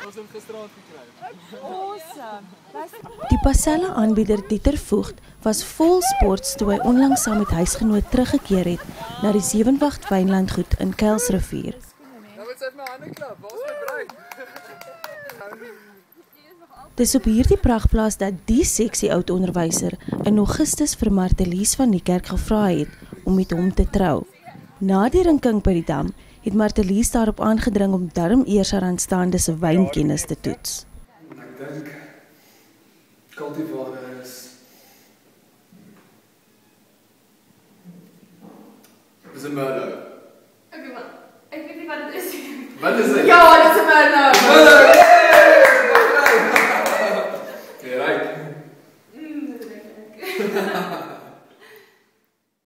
Ons het gisterand gekry. Awesome. Die Pasella-aanbieder Dieter Voogd was vol sports toe hy onlangs saam met huisgenoot teruggekeer het na die Sewenwacht wynlandgoed in Kuilsrivier. Nou moet sy my hande klap, waar is my bruid? Dis op hierdie prachtplaas dat die seksie oud-onderwyser in Augustus vir Martelies van Niekerk gevra het om met hom te trou. Na die rinking by die dam het Martelies daarop aangedring om darm eers haar aanstaande se wynkennis te toets. Ek dink cultivar is een Merlot. Okay, maar ek weet nie wat dit is. Wat is dit? Ja, dit is 'n Merlot. Merlot! Jy reg. Dit is lekker.